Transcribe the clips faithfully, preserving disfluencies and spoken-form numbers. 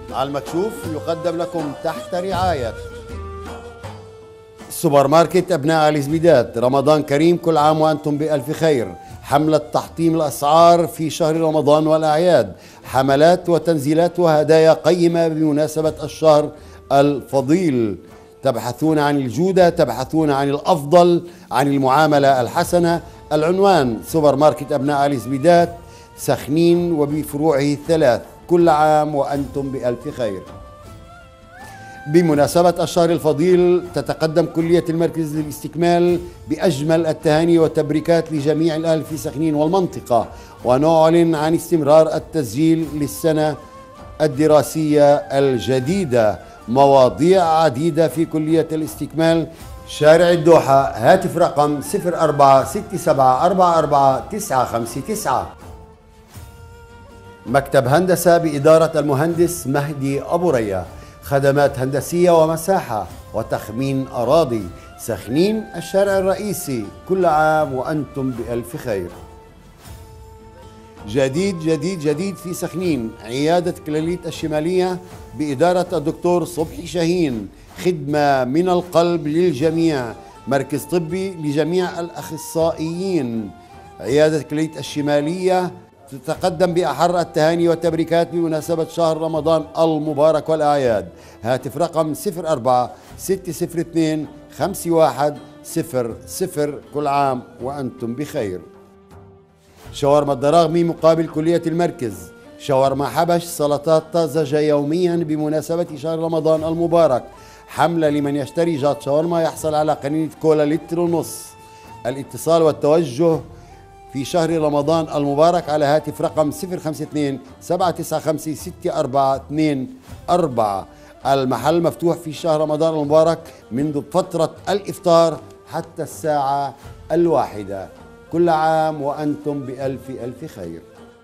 على المكشوف يقدم لكم تحت رعاية سوبر ماركت أبناء آل زبيدات. رمضان كريم، كل عام وأنتم بألف خير. حملة تحطيم الأسعار في شهر رمضان والأعياد، حملات وتنزيلات وهدايا قيمة بمناسبة الشهر الفضيل. تبحثون عن الجودة، تبحثون عن الأفضل، عن المعاملة الحسنة. العنوان سوبر ماركت أبناء آل زبيدات، سخنين وبفروعه الثلاث. كل عام وأنتم بألف خير. بمناسبة الشهر الفضيل تتقدم كلية المركز للاستكمال بأجمل التهاني والتبريكات لجميع الأهل في سخنين والمنطقة، ونعلن عن استمرار التسجيل للسنة الدراسية الجديدة. مواضيع عديدة في كلية الاستكمال، شارع الدوحة. هاتف رقم صفر أربعة ستة سبعة أربعة أربعة تسعة خمسة تسعة. مكتب هندسة بإدارة المهندس مهدي أبو ريا، خدمات هندسية ومساحة وتخمين أراضي. سخنين الشارع الرئيسي. كل عام وأنتم بألف خير. جديد جديد جديد في سخنين، عيادة كلاليت الشمالية بإدارة الدكتور صبحي شاهين، خدمة من القلب للجميع، مركز طبي لجميع الأخصائيين. عيادة كلاليت الشمالية تتقدم بأحر التهاني والتبريكات بمناسبة شهر رمضان المبارك والأعياد. هاتف رقم صفر أربعة ستة صفر اثنين خمسة واحد صفر صفر. كل عام وأنتم بخير. شاورما الدراغمي مقابل كلية المركز، شاورما حبش، سلطات طازجة يوميا بمناسبة شهر رمضان المبارك. حملة لمن يشتري جات شاورما يحصل على قنينة كولا لتر ونص. الاتصال والتوجه في شهر رمضان المبارك على هاتف رقم صفر خمسة اثنين سبعة تسعة خمسة ستة أربعة اثنين أربعة. المحل مفتوح في شهر رمضان المبارك منذ فترة الإفطار حتى الساعة الواحدة. كل عام وأنتم بألف ألف خير.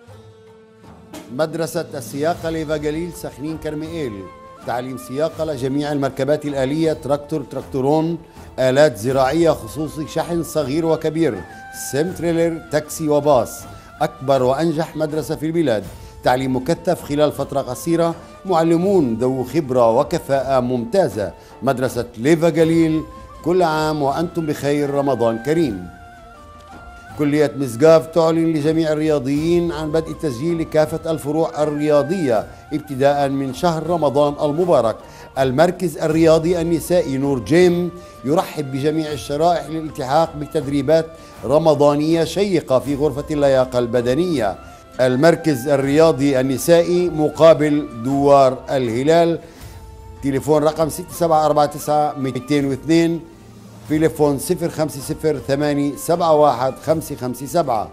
مدرسة السياقة ليفا جليل سخنين كرميئيل، تعليم سياقة لجميع المركبات الآلية، تراكتور، تراكتورون، آلات زراعية خصوصي، شحن صغير وكبير، سيم تريلر، تاكسي وباص. أكبر وأنجح مدرسة في البلاد، تعليم مكثف خلال فترة قصيرة، معلمون ذو خبرة وكفاءة ممتازة. مدرسة ليفا جليل. كل عام وأنتم بخير. رمضان كريم. كلية مسقاف تعلن لجميع الرياضيين عن بدء التسجيل لكافة الفروع الرياضية ابتداء من شهر رمضان المبارك. المركز الرياضي النسائي نور جيم يرحب بجميع الشرائح للالتحاق بتدريبات رمضانية شيقة في غرفة اللياقة البدنية. المركز الرياضي النسائي مقابل دوار الهلال. تليفون رقم ستة سبعة أربعة تسعة اثنين اثنين، تليفون صفر خمسة صفر ثمانية سبعة واحد خمسة خمسة سبعة.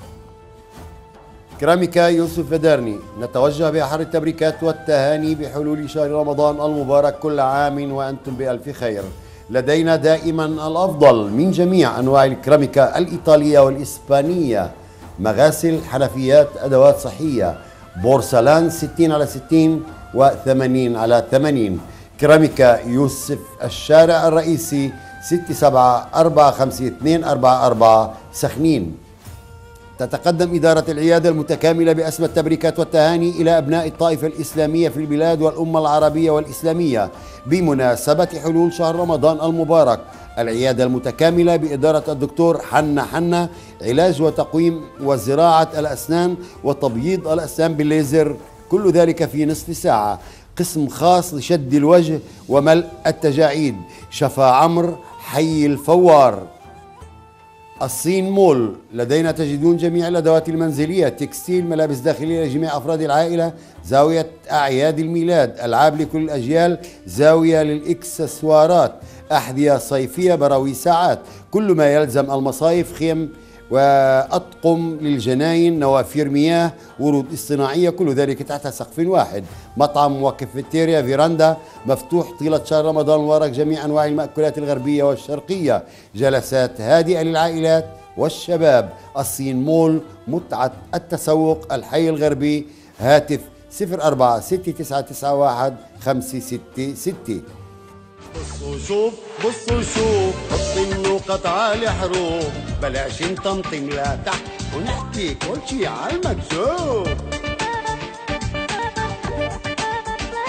كراميكا يوسف بدرني، نتوجه بأحر التبريكات والتهاني بحلول شهر رمضان المبارك. كل عام وأنتم بألف خير. لدينا دائما الأفضل من جميع أنواع الكراميكا الإيطالية والإسبانية، مغاسل، حنفيات، أدوات صحية، بورسلان ستين على ستين وثمانين على ثمانين. كراميكا يوسف، الشارع الرئيسي، ستة سبعة أربعة خمسة اثنين أربعة أربعة، سخنين. تتقدم إدارة العيادة المتكاملة بأسمى التبريكات والتهاني إلى أبناء الطائفة الإسلامية في البلاد والأمة العربية والإسلامية بمناسبة حلول شهر رمضان المبارك. العيادة المتكاملة بإدارة الدكتور حنا حنا، علاج وتقويم وزراعة الأسنان وتبييض الأسنان بالليزر، كل ذلك في نصف ساعة. قسم خاص لشد الوجه وملء التجاعيد. شفا عمرو، حي الفوار. الصين مول، لدينا تجدون جميع الأدوات المنزلية، تكستيل، ملابس داخلية لجميع أفراد العائلة، زاوية أعياد الميلاد، ألعاب لكل الأجيال، زاوية للإكسسوارات، أحذية صيفية، براويز، ساعات، كل ما يلزم المصايف، خيم وأطقم للجناين، نوافير مياه، ورود اصطناعية، كل ذلك تحت سقف واحد. مطعم وكافيتيريا فيراندا مفتوح طيلة شهر رمضان المبارك، جميع أنواع المأكولات الغربية والشرقية، جلسات هادئة للعائلات والشباب. الصين مول، متعة التسوق، الحي الغربي. هاتف صفر أربعة ستة تسعة تسعة واحد خمسة ستة ستة. بصوا شوف بصوا شوف حط النقط على حروف، بلاش نطمطم لا تحت ونحكي كل شي على المكشوف.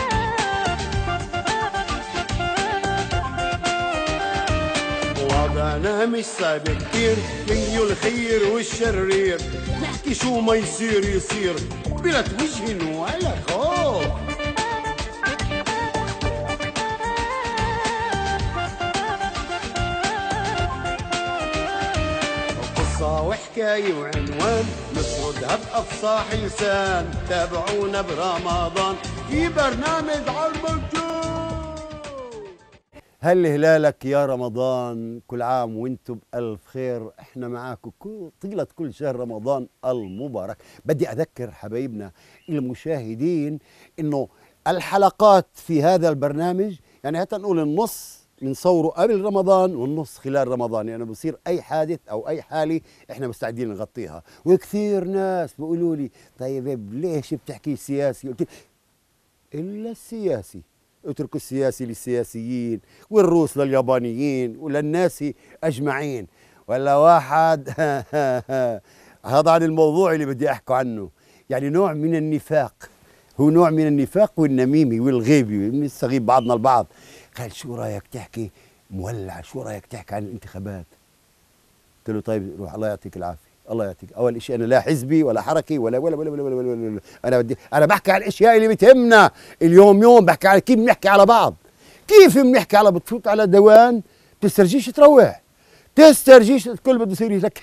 البرنامج صعب كتير، فيه الخير والشرير، نحكي شو ما يصير يصير بلا توجه ولا خوف. قصة وحكاية وعنوان نسردها بأفصاح لسان، تابعونا برمضان في برنامج عالمجان. هل هلالك يا رمضان، كل عام وانتم بألف خير. احنا معاكم كل طيلة كل شهر رمضان المبارك. بدي أذكر حبايبنا المشاهدين انه الحلقات في هذا البرنامج يعني هات نقول النص بنصوره قبل رمضان والنص خلال رمضان، يعني بصير اي حادث او اي حاله احنا مستعدين نغطيها. وكثير ناس بيقولوا لي طيب ليش بتحكي سياسي؟ قلت الا السياسي، اتركوا السياسي للسياسيين والروس لليابانيين وللناس اجمعين. ولا واحد هذا عن الموضوع اللي بدي احكي عنه، يعني نوع من النفاق، هو نوع من النفاق والنميمه والغيبه، بنستغيب بعضنا البعض. قال شو رايك تحكي مولع، شو رايك تحكي عن الانتخابات؟ قلت له طيب روح الله يعطيك العافيه، الله يعطيك. اول شيء انا لا حزبي ولا حركي ولا ولا ولا ولا, ولا, ولا, ولا, ولا. انا بدي انا بحكي عن الاشياء اللي بتهمنا اليوم يوم، بحكي عن كيف بنحكي على بعض، كيف بنحكي على بتفوت على دوان تسترجيش تروح تسترجيش الكل بده يصير لك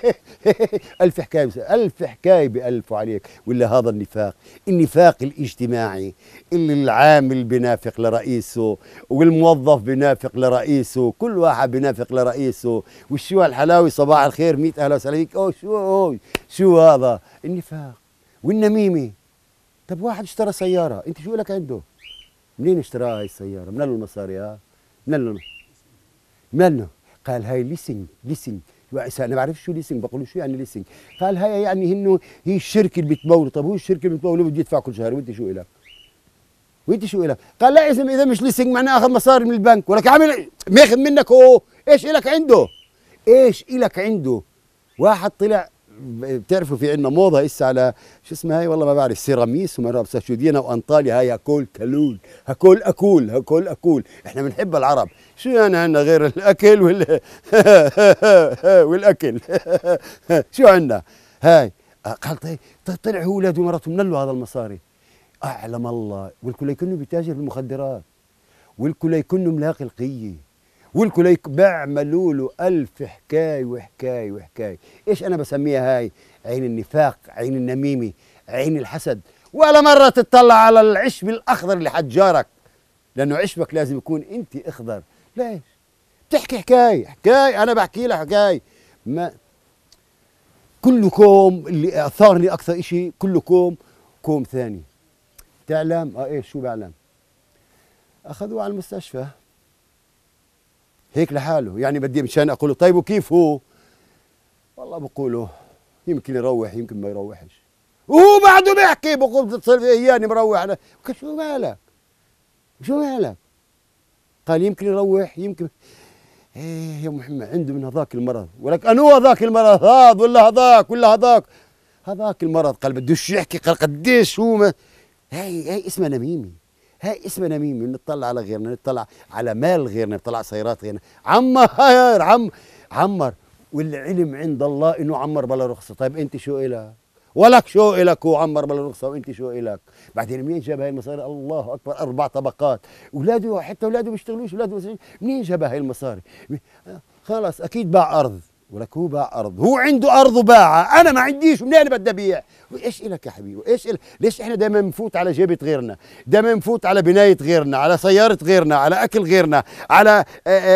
ألف حكاية ألف حكاية بألف عليك. ولا هذا النفاق، النفاق الاجتماعي اللي العامل بنافق لرئيسه والموظف بنافق لرئيسه، كل واحد بنافق لرئيسه. وشو هالحلاوي صباح الخير مئة أهلا وسهلا فيك، أوه شو أوه شو هذا النفاق والنميمة. طب واحد اشترى سيارة، أنت شو لك عنده؟ منين اشتراها هاي السيارة؟ من له المصاري؟ ها من له من له قال هاي ليسنج ليسنج انا ما بعرف شو ليسنج، بقول له شو يعني ليسنج؟ قال هاي يعني انه هي الشركه اللي بتموله. طب هو الشركه اللي بتموله بده يدفع كل شهر، وانت شو الك؟ وانت شو الك؟ قال لا اذا اذا مش ليسنج معناه اخذ مصاري من البنك، ولك عامل ماخذ منك هو، ايش الك عنده؟ ايش الك عنده؟ واحد طلع، بتعرفوا في عندنا موضه هسه على شو اسمها هاي والله ما بعرف، سيراميس وما بعرف ساشودينا وانطاليا، هاي هكول كلول هكول اكول هكول اكول. احنا بنحب العرب، شو يعني عندنا غير الاكل وال والاكل شو عندنا هاي؟ قال طيب طلع هو اولاده ومراته من له هذا المصاري؟ اعلم الله، والكل يكونوا بيتاجر بالمخدرات، والكل يكونوا ملاقي القيه، والكل بيعملوا له ألف حكاية وحكاية وحكاية. إيش أنا بسميها هاي؟ عين النفاق، عين النميمة، عين الحسد. ولا مرة تطلع على العشب الأخضر اللي حد جارك، لأنه عشبك لازم يكون أنت أخضر. ليش؟ بتحكي حكاية حكاية، أنا بحكي لها حكاية. ما كلكم اللي أثارني أكثر إشي، كلكم كوم ثاني. تعلم؟ آه إيش شو بعلم؟ أخذوه على المستشفى هيك لحاله، يعني بدي مشان اقول له طيب وكيف هو؟ والله بقوله يمكن يروح يمكن ما يروحش، وهو بعده بيحكي بقول بتصير اياني مروح. انا شو مالك؟ شو مالك؟ قال يمكن يروح يمكن. ايه يا محمد عنده من هذاك المرض، ولك انو هذاك المرض هذا ولا هذاك ولا هذاك؟ هذاك المرض. قال بدوش يحكي، قال قديش هو ما... هي هي اسمها نميمي، هاي اسمها نميمة. نطلع على غيرنا، نطلع على مال غيرنا، نطلع على سيارات غيرنا. عمر عم عمر والعلم عند الله انه عمر بلا رخصة. طيب انت شو إلك؟ ولك شو إلك؟ هو عمر بلا رخصة وانت شو إلك؟ بعدين منين جاب هاي المصاري؟ الله اكبر، اربع طبقات. اولاده حتى اولاده بيشتغلوش، اولاده منين جاب هاي المصاري؟ خلاص اكيد باع ارض، ولك هو باع ارض، هو عنده ارض وباعها، انا ما عنديش ومنين بدي ابيع؟ وايش الك يا حبيبي؟ وايش إلك؟ ليش احنا دائما نفوت على جيبه غيرنا؟ دائما نفوت على بنايه غيرنا، على سياره غيرنا، على اكل غيرنا، على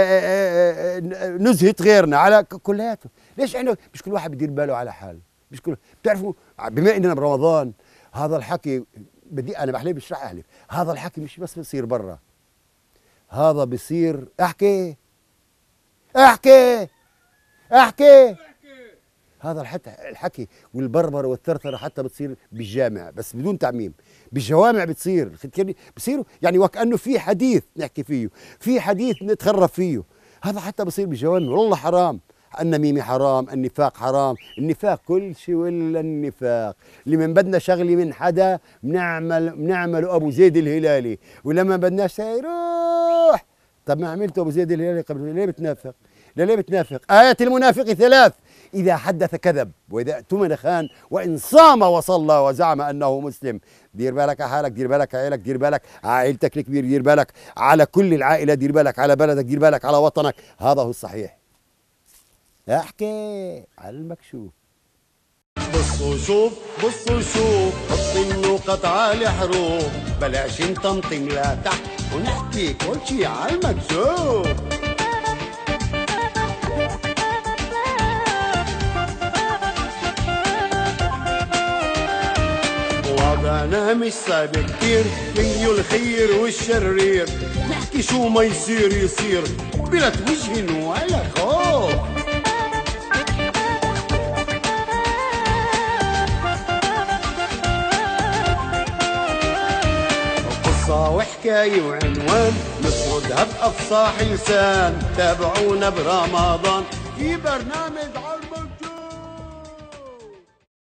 نزهه غيرنا، على كلياته. ليش احنا مش كل واحد بدير باله على حاله؟ مش كل بتعرفوا بما اننا برمضان هذا الحكي بدي انا بحلف مش رح احلف، هذا الحكي مش بس بصير برا، هذا بصير احكي احكي احكي هذا الحكي الحكي والبربره والثرثره حتى بتصير بالجامع، بس بدون تعميم. بالجوامع بتصير بصيروا يعني وكانه في حديث نحكي فيه، في حديث نتخرف فيه، هذا حتى بصير بالجوامع. والله حرام، النميمه حرام، النفاق حرام، النفاق كل شيء ولا النفاق. اللي من بدنا شغله من حدا بنعمل بنعمله ابو زيد الهلالي، ولما بدناش يروح. طب ما عملته ابو زيد الهلالي قبل، ليه بتنافق؟ لليه بتنافق؟ آيات المنافق ثلاث: إذا حدث كذب، وإذا اؤتمن خان، وإن صام وصلى وزعم أنه مسلم. دير بالك على حالك، دير بالك على عيلك، دير بالك على عائلتك الكبير، دير بالك على كل العائلة، دير بالك على بلدك، دير بالك على وطنك. هذا هو الصحيح. احكي على المكشوف. بص وشوف بص وشوف، حط النقط على الحروف، بلاش نطمطم لا تحت ونحكي كل شي على المكشوف. وضعنا مش صعب كتير، فيه الخير والشرير، نحكي شو ما يصير يصير بلا توجه ولا خوف. قصة وحكاية وعنوان نسردها بأفصاح لسان، تابعونا برمضان في برنامج على المكشوف.